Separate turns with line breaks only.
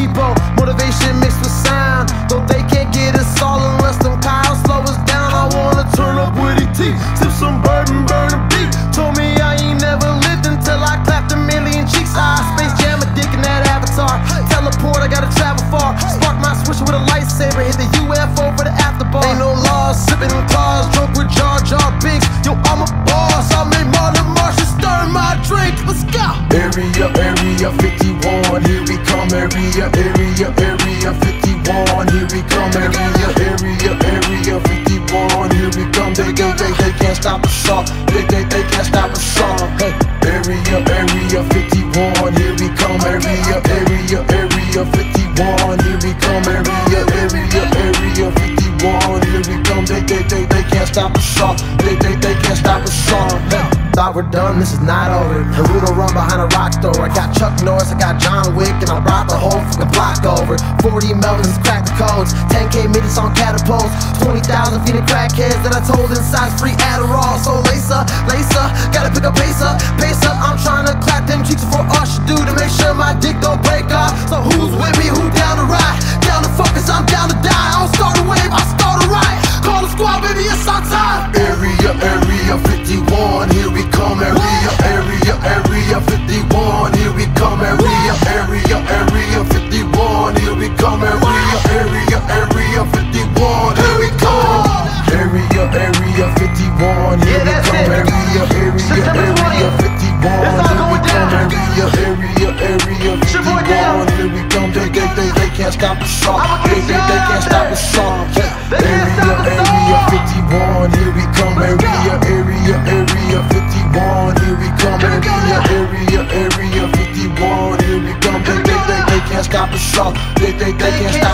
Depot. Motivation mixed with sound, though they can't get us all unless them cows slow us down. I wanna turn up with ET, sip some bourbon, burn a beat. Told me I ain't never lived until I clapped a million cheeks. Space Jam a dick in that avatar. Teleport, I gotta travel far. Spark my switch with a lightsaber, hit the UFO for the afterbar. Ain't no laws, sipping in claws, drunk with Jar Jar Binks. Yo, I'm a boss, I made Marlon Marshall stir my drink. Let's go.
Area 51, here we come. Area 51, here we come. Area 51, here we come. They can't stop us all. They can't stop us all. Hey. Area 51, here we come. Area 51, here we come. Area 51, here we come. They can't stop us all. They can't stop us all. Hey.
Thought we're done, this is not over. And we don't run behind a rock store. I got Chuck Norris, I got John Wick, and I brought the whole fucking block over. 40 melons, crack the codes, 10K midgets on catapults, 20,000 feet of crackheads that I told inside free Adderall. So lace up, gotta pick up pace up. I'm trying to clap them cheeks before all should do to make sure my dick don't break off. So who's with me, who down to ride? Down to focus, I'm down to die. I don't start a wave, I start a riot. Call the squad, baby, it's our time.
Area 51, here we come. Area 51, here we come. Area 51, here we come. Area 51, here we come. Area 51, here we come. Area 51, here we come. They can't stop us all. They can't stop us all. Area 51, here we come. Area 51, here we come. Area 51, here we come. They can't stop us all. They can't stop.